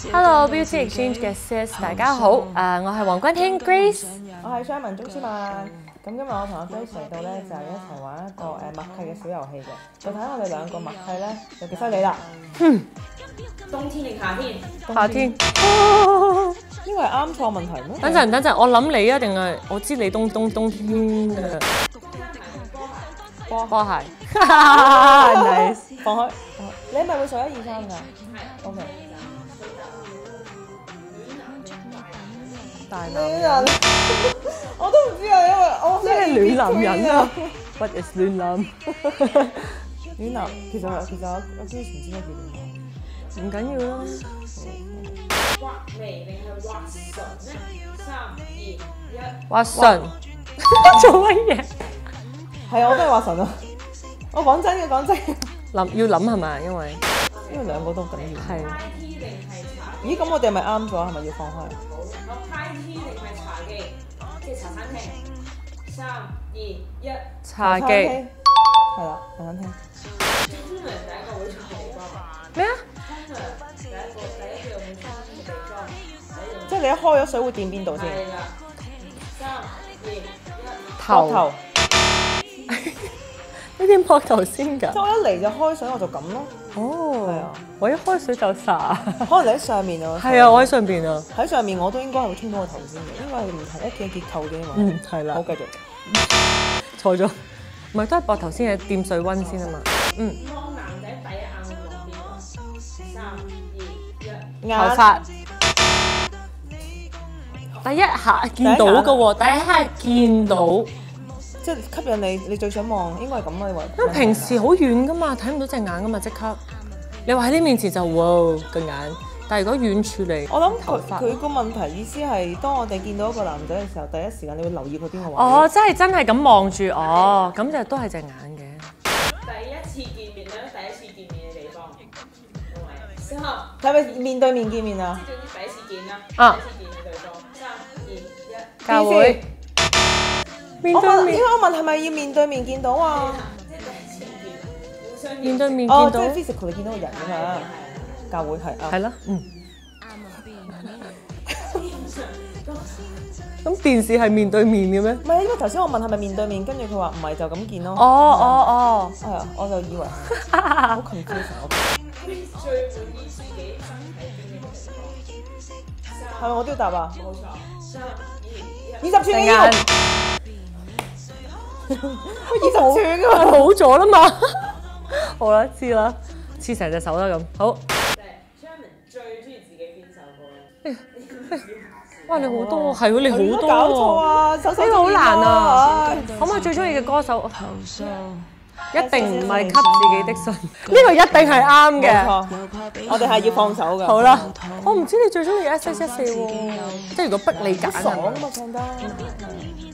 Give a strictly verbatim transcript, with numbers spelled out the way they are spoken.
Hello Beauty Exchange 嘅 Sis， 大家好，誒、uh, 我係黃君馨 Grace， 我係張文鍾思曼。咁今日我同阿 Grace 嚟到咧，就係一齊玩一個誒默契嘅小遊戲嘅。就睇我哋兩個默契咧有幾犀利啦。 嗯， 冬天定夏天？ 夏天。 呢個係啱錯問題咩？ 等陣等陣，我諗你啊，定係我知你冬冬冬天嘅波波鞋。Nice， 放開。你係咪會數一二三㗎 ？OK。 大男人，我都唔知啊，因為我咩暖男人啊 ？What is 暖男？ 暖男其實其實我我之前唔知咩叫暖男， 唔緊要啦。 畫眉定係畫唇咧？三二一， 畫唇。做乜嘢？ 係啊，我都係畫唇啊！我講真嘅，講真嘅。 諗要諗係咪？因為因為兩個都緊要。 係。 咦？咁我哋係咪啱咗？係咪要放開？ 我 high tea 定係茶記？即係茶餐廳。三二一， 茶記。 係啦，茶餐廳。 通常第一個會坐地方。 咩啊？ 通常第一個第一個會坐嘅地方。 即係你一開咗水會掂邊度先？ 係啦。三二一， 頭頭。 呢啲膊頭先㗎。 即係我一嚟就開水我就咁咯。 哦。 係啊。 我一開水就灑。 可能你喺上面啊。 係啊，我喺上邊啊。 喺上面我都應該係會沖到個頭先嘅，因為唔同屋企嘅結構嘅嘛。 嗯，係啦。 好，繼續。 錯咗，唔係都係膊頭先係掂水溫先啊嘛。嗯。 幫男仔第一眼會望邊個？三二一， 頭髮。第一下見到嘅喎，第一下見到。 即係吸引你，你最想望應該係咁啊！你話， 因為平時好遠噶嘛，睇唔到隻眼噶嘛，即刻。你話喺你面前就哇個眼，但係如果遠處嚟， 我諗佢佢個問題意思係，當我哋見到一個男仔嘅時候，第一時間你會留意佢邊個位。 哦，真係真係咁望住，哦，咁就都係隻眼嘅。 第一次見面咧，第一次見面嘅地方，三， 係咪面對面見面啊？ 即係總之第一次見啦， 啊， 第一次見嘅地方，三二一， 教會。面對面， 因為我問係咪要面對面見到啊？ 即係第一次見，互相面對面哦， 見到。 即係 physical 你見到個人㗎嘛？教會係啊。 係啦，嗯。咁電視係面對面嘅咩？ 唔係，因為頭先我問係咪面對面，跟住佢話唔係就咁見咯。 哦哦哦。 係啊，我就以為好 confusing 我。 最滿意自己身體邊個地方？ 係咪我都要答啊？ 冇錯，三二一， 二十寸嘅腰。二十寸㗎嘛， 好咗啦嘛。好啦，知啦，黐成隻手啦咁。好。 Sherman 最中意自己邊首歌咧？ 哇！你好多，係喎，你好多搞錯啊！首首呢個好難啊！可唔可以最中意嘅歌手？一定唔係給自己的信，呢個一定係啱嘅。 冇錯，我哋係要放手㗎。 好啦，我唔知你最中意 S S 一四喎，即係如果逼你揀啊。 爽啊嘛，唱得。